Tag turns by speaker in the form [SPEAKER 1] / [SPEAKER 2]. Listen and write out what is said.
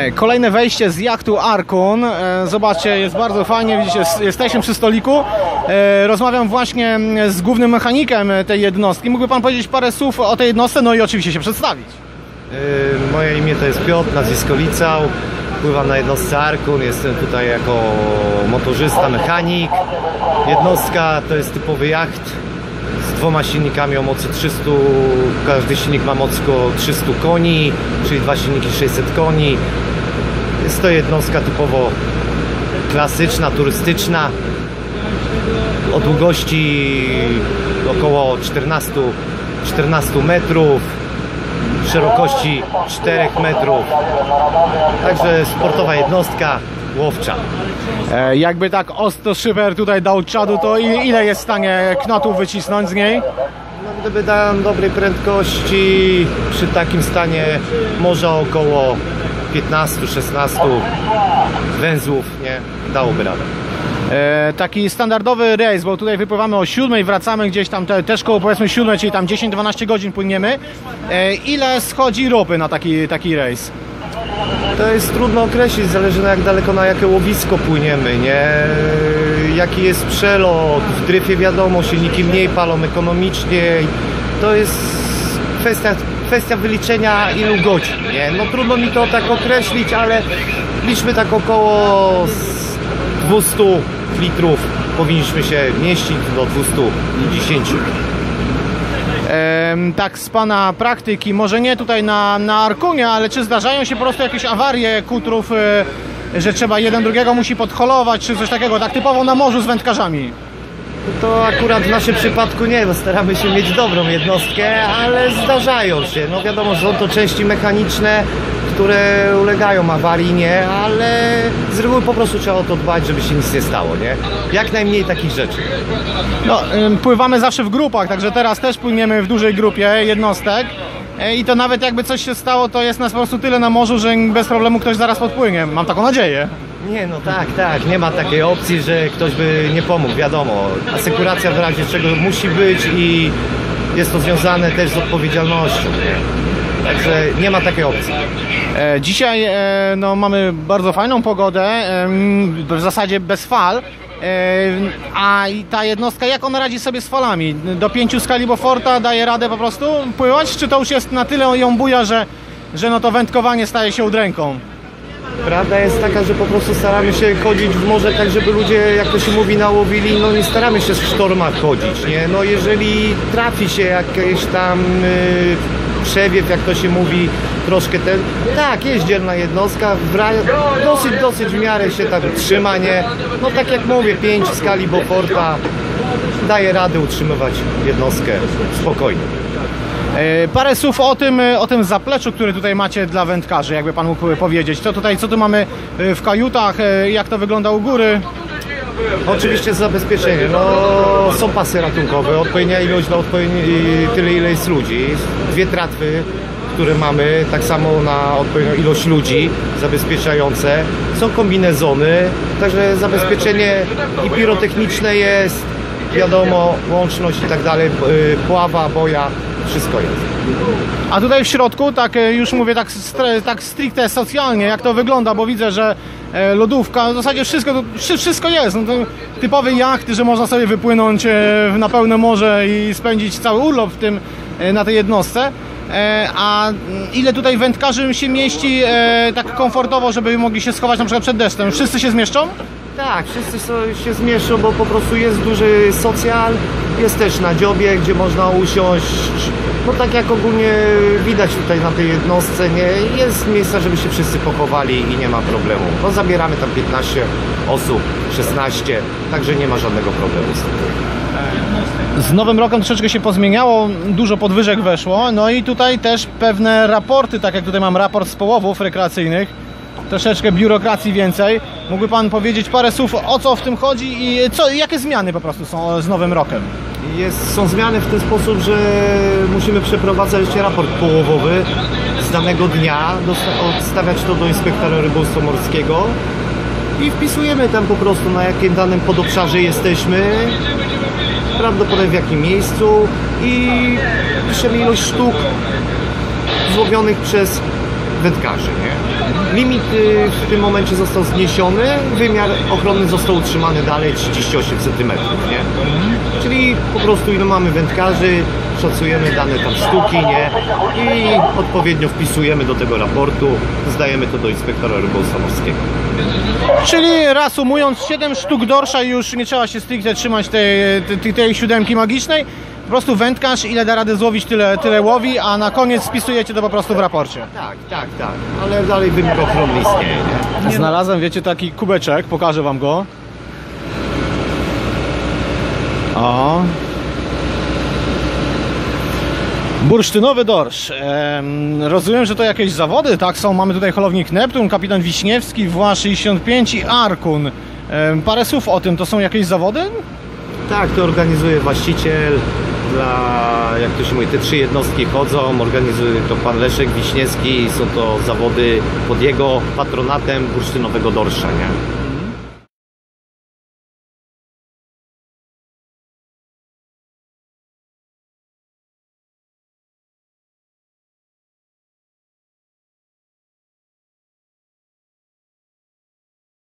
[SPEAKER 1] Kolejne wejście z jachtu Arkun. Zobaczcie, jest bardzo fajnie, widzicie, jesteśmy przy stoliku. Rozmawiam właśnie z głównym mechanikiem tej jednostki. Mógłby pan powiedzieć parę słów o tej jednostce, no i oczywiście się przedstawić.
[SPEAKER 2] Moje imię to jest Piotr, nazwisko Licał. Pływam na jednostce Arkun, jestem tutaj jako motorzysta, mechanik. Jednostka to jest typowy jacht z dwoma silnikami o mocy 300, każdy silnik ma moc około 300 koni, czyli dwa silniki 600 koni. Jest to jednostka typowo klasyczna, turystyczna, o długości około 14 metrów, szerokości 4 metrów, także sportowa jednostka łowcza.
[SPEAKER 1] Jakby tak ostro szyber tutaj dał czadu, to ile jest w stanie knotów wycisnąć z niej?
[SPEAKER 2] No, gdyby dałem dobrej prędkości, przy takim stanie może około 15-16 węzłów, nie? Dałoby radę.
[SPEAKER 1] Taki standardowy rejs, bo tutaj wypływamy o 7, wracamy gdzieś tam też koło powiedzmy 7, czyli tam 10-12 godzin płyniemy. Ile schodzi ropy na taki rejs?
[SPEAKER 2] To jest trudno określić, zależy jak daleko, na jakie łowisko płyniemy, nie? Jaki jest przelot, w dryfie wiadomo, silniki mniej palą, ekonomicznie. To jest kwestia wyliczenia ilu godzin, nie? No trudno mi to tak określić, ale liczmy tak około 200 litrów powinniśmy się mieścić do 210.
[SPEAKER 1] Tak z pana praktyki, może nie tutaj na Arkunie, ale czy zdarzają się po prostu jakieś awarie kutrów, że trzeba jeden drugiego musi podholować, czy coś takiego, tak typowo na morzu z wędkarzami?
[SPEAKER 2] To akurat w naszym przypadku nie, bo staramy się mieć dobrą jednostkę, ale zdarzają się. No wiadomo, że są to części mechaniczne, które ulegają awarii, nie, ale z reguły po prostu trzeba o to dbać, żeby się nic nie stało, nie? Jak najmniej takich rzeczy.
[SPEAKER 1] No, pływamy zawsze w grupach, także teraz też płyniemy w dużej grupie jednostek i to nawet jakby coś się stało, to jest nas po prostu tyle na morzu, że bez problemu ktoś zaraz podpłynie. Mam taką nadzieję.
[SPEAKER 2] Nie, no tak, nie ma takiej opcji, że ktoś by nie pomógł, wiadomo. Asekuracja w razie czego musi być i jest to związane też z odpowiedzialnością, nie? Także nie ma takiej opcji.
[SPEAKER 1] Dzisiaj no, mamy bardzo fajną pogodę, w zasadzie bez fal. A ta jednostka, jak ona radzi sobie z falami? Do 5 skali Beauforta daje radę po prostu pływać? Czy to już jest na tyle ją buja, że no to wędkowanie staje się udręką?
[SPEAKER 2] Prawda jest taka, że po prostu staramy się chodzić w morze tak, żeby ludzie, jak to się mówi, nałowili, no nie staramy się w sztormach chodzić, nie? No jeżeli trafi się jakiś tam przewiew, jak to się mówi, troszkę ten, tak, jest dzielna jednostka, dosyć w miarę się tak trzyma, nie? No tak jak mówię, 5 w skali Beauforta daje radę utrzymywać jednostkę spokojnie.
[SPEAKER 1] Parę słów o tym zapleczu, który tutaj macie dla wędkarzy, jakby pan mógł powiedzieć. Co tu mamy w kajutach, jak to wygląda u góry?
[SPEAKER 2] Oczywiście zabezpieczenie, no są pasy ratunkowe, odpowiednia ilość tyle ile jest ludzi, 2 tratwy, które mamy, tak samo na odpowiednią ilość ludzi zabezpieczające, są kombinezony, także zabezpieczenie i pirotechniczne jest, wiadomo, łączność i tak dalej, pława, boja, wszystko jest.
[SPEAKER 1] A tutaj w środku, tak już mówię tak stricte socjalnie, jak to wygląda, bo widzę, że lodówka, w zasadzie wszystko jest. No to typowy jacht, że można sobie wypłynąć na pełne morze i spędzić cały urlop na tej jednostce. A ile tutaj wędkarzy się mieści tak komfortowo, żeby mogli się schować na przykład przed deszczem? Wszyscy się zmieszczą?
[SPEAKER 2] Tak, wszyscy się zmieszczą, bo po prostu jest duży socjal, jest też na dziobie, gdzie można usiąść. No tak jak ogólnie widać tutaj na tej jednostce, nie jest miejsca, żeby się wszyscy pochowali i nie ma problemu. No zabieramy tam 15 osób, 16, także nie ma żadnego problemu z tym.
[SPEAKER 1] Z nowym rokiem troszeczkę się pozmieniało, dużo podwyżek weszło, no i tutaj też pewne raporty, tak jak tutaj mam raport z połowów rekreacyjnych, troszeczkę biurokracji więcej. Mógłby pan powiedzieć parę słów, o co w tym chodzi i jakie zmiany po prostu są z nowym rokiem?
[SPEAKER 2] Są zmiany w ten sposób, że musimy przeprowadzać raport połowowy z danego dnia, odstawiać to do inspektora rybołówstwa morskiego i wpisujemy tam po prostu, na jakim danym podobszarze jesteśmy, prawdopodobnie w jakim miejscu i piszemy ilość sztuk złowionych przez wędkarzy, nie? Limit w tym momencie został zniesiony, wymiar ochronny został utrzymany dalej 38 cm, nie? Czyli po prostu ile mamy wędkarzy, szacujemy dane tam sztuki, nie? I odpowiednio wpisujemy do tego raportu, zdajemy to do inspektora rybołówstwa morskiego.
[SPEAKER 1] Czyli reasumując, 7 sztuk dorsza i już nie trzeba się stricte trzymać tej siódemki magicznej. Po prostu wędkarz, ile da radę złowić, tyle łowi, a na koniec spisujecie to po prostu w raporcie.
[SPEAKER 2] Tak, ale dalej wymiar ochronny istnieje, nie?
[SPEAKER 1] Znalazłem, wiecie, taki kubeczek, pokażę wam go. O. Bursztynowy dorsz. Rozumiem, że to jakieś zawody, tak? Mamy tutaj holownik Neptun, kapitan Wiśniewski, WA65 i Arkun. Parę słów o tym, to są jakieś zawody?
[SPEAKER 2] Tak, to organizuje właściciel. Jak to się mówi, te 3 jednostki chodzą, organizuje to pan Leszek Wiśniewski, są to zawody pod jego patronatem bursztynowego dorsza, nie?